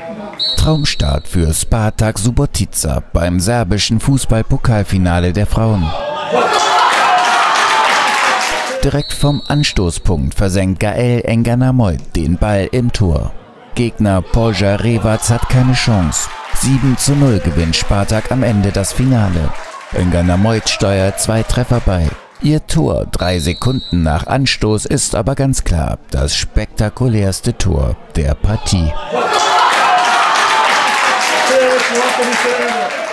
Traumstart für Spartak Subotica beim serbischen Fußball-Pokalfinale der Frauen. Direkt vom Anstoßpunkt versenkt Gael Enganamoy den Ball im Tor. Gegner Polja Revac hat keine Chance. 7:0 gewinnt Spartak am Ende das Finale. Enganamoy steuert 2 Treffer bei. Ihr Tor 3 Sekunden nach Anstoß ist aber ganz klar das spektakulärste Tor der Partie.